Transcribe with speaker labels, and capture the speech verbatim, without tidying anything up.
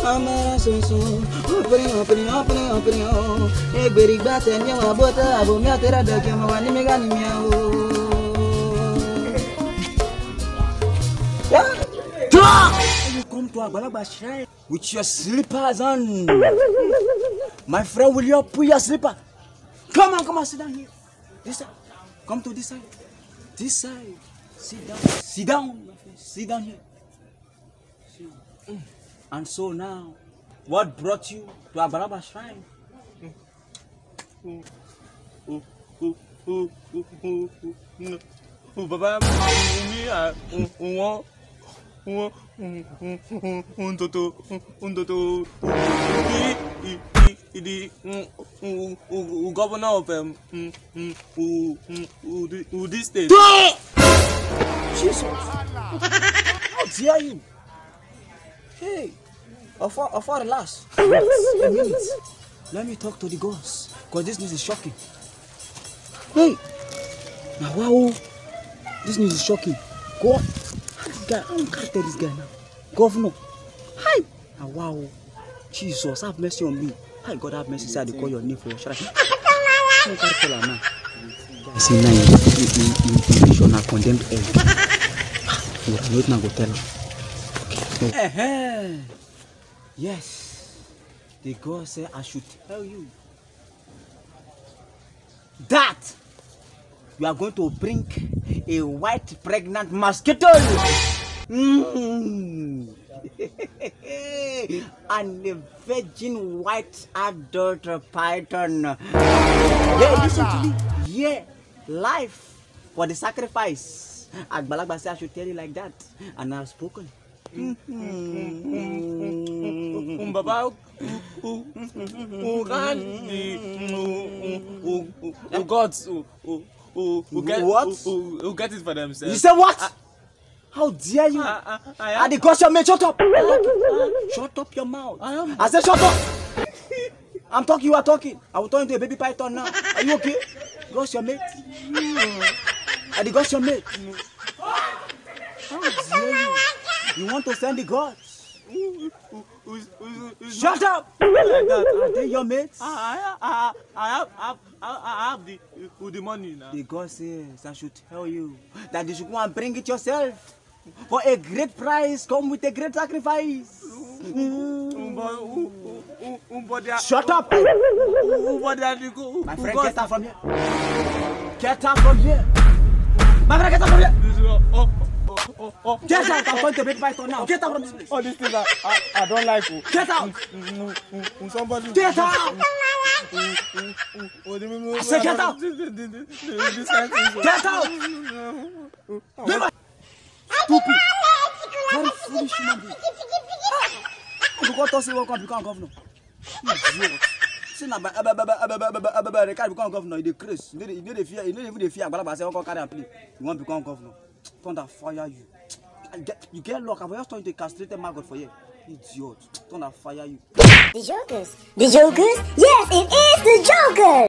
Speaker 1: I'm so so. Opening, opening, opening, opening. A very bad and you are butter. I will not tell the game of an immigrant. You come to a Balaba shrine with your slippers on. My friend, will you put your slipper? Come on, come on, sit down here. This side. Come to this side. This side. Sit down. Sit down, my friend. Sit down here. Sit down. And so now, what brought you to Abalaba shrine?
Speaker 2: Baba, un toto, un toto, the governor of um, this state.
Speaker 1: Jesus! How dare you? Hey, Afar, Afar, relax. A minute. Let me talk to the gods, because this news is shocking. Hey, now wow, this news is shocking. Go on. This guy, I can't tell this guy now. Governor. Hi. Now wow, Jesus, have mercy on me. Hi, God, have mercy. Say, I call your name for your shrine. I can't tell her now. I see now you are condemned egg. You are not going to tell her. Okay. Uh-huh. Yes. The God said I should tell you that you are going to bring a white pregnant mosquito mm. and a virgin white adult python. Yeah, listen to me. Yeah, life for the sacrifice. Agbalagba said I should tell you like that, and I've spoken.
Speaker 2: Um, Baba, who can the gods who get
Speaker 1: what?
Speaker 2: Who get it for themselves?
Speaker 1: You say what? How dare you?
Speaker 2: I, I, I
Speaker 1: I the gods your mate, shut up! Shut up your mouth! I, am. I said shut up! I'm talking, you are talking. I will turn into a baby python now. Are you okay? Gods your mate. I the gods your mate. How dare you? You want to send the gods? Shut up! Like that. Are they your mates?
Speaker 2: I, I, I, have, I, I have the, the money now.
Speaker 1: The God says I should tell you that you should go and bring it yourself. For a great price, come with a great sacrifice. Shut up! My friend, get out from here. Get out from here. My friend, get out from here. Oh, oh, get out! I'm going to bed python now. Get out from this place.
Speaker 2: Oh, this thing I, I, I don't like. Oh.
Speaker 1: Get out!
Speaker 2: Somebody.
Speaker 1: Get out! I said get out! Get out! Stupid! Very foolish human being. You got to say welcome become governor. Idiot. See now, the can't become governor. He decrease. You need to fear. You need to fear. But I say, "Welcome, carry and play." You want to become governor? Thunder fire you. And get, you get luck. I'm just trying to castrate a maggot for you. Idiot. Thunder fire you.
Speaker 3: The Jokers. The Jokers? Yes, it is the Jokers.